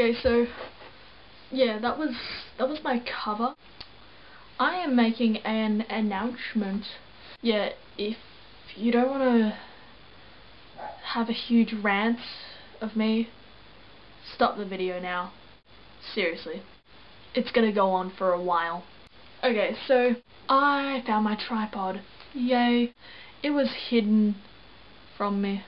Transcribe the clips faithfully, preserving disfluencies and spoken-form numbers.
Okay, so yeah, that was that was my cover. I am making an announcement. Yeah, if you don't want to have a huge rant of me, stop the video now. Seriously. It's gonna go on for a while. Okay, so I found my tripod. Yay. It was hidden from me.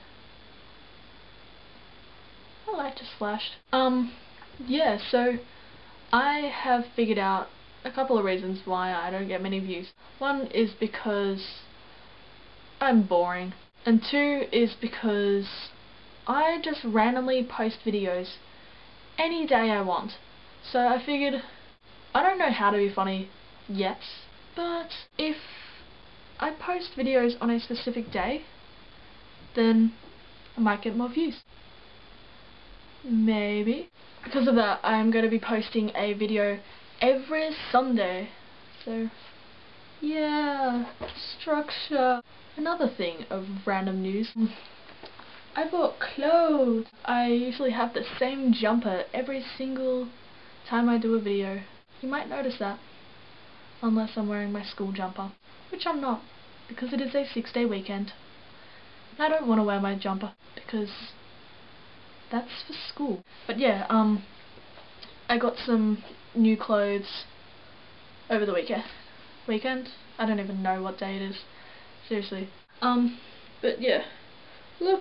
My light just flashed. Um, yeah, so I have figured out a couple of reasons why I don't get many views. One is because I'm boring. And two is because I just randomly post videos any day I want. So I figured, I don't know how to be funny yet, but if I post videos on a specific day, then I might get more views. Maybe. Because of that, I'm going to be posting a video every Sunday. So, yeah, structure. Another thing of random news. I bought clothes. I usually have the same jumper every single time I do a video. You might notice that. Unless I'm wearing my school jumper. Which I'm not. Because it is a six day weekend. I don't want to wear my jumper. Because that's for school. But yeah, um, I got some new clothes over the weekend. Weekend? I don't even know what day it is. Seriously. Um, but yeah. Look.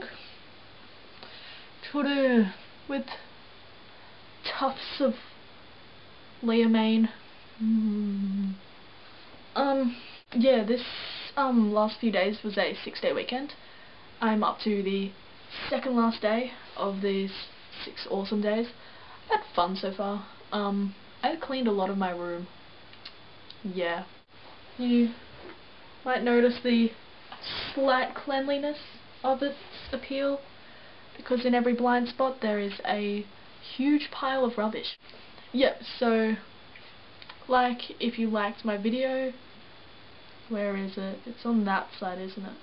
Today with tufts of Leah mane. Mm. Um, yeah, this um last few days was a six day weekend. I'm up to the second last day of these six awesome days. I've had fun so far. Um, I cleaned a lot of my room. Yeah. You might notice the slight cleanliness of its appeal, because in every blind spot there is a huge pile of rubbish. Yep, so, like, if you liked my video, where is it? It's on that side, isn't it?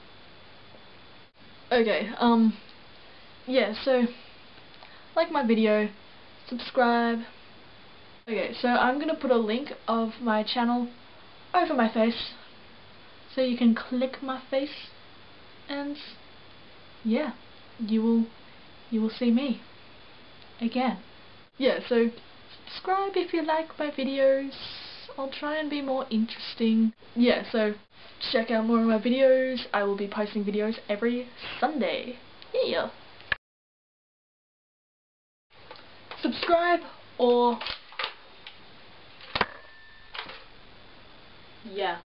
Okay, um, yeah, so, like my video, subscribe. Okay, so I'm gonna put a link of my channel over my face, so you can click my face, and, yeah, you will, you will see me, again. Yeah, so, subscribe if you like my videos. I'll try and be more interesting. Yeah, so check out more of my videos. I will be posting videos every Sunday. Yeah. Subscribe or... yeah.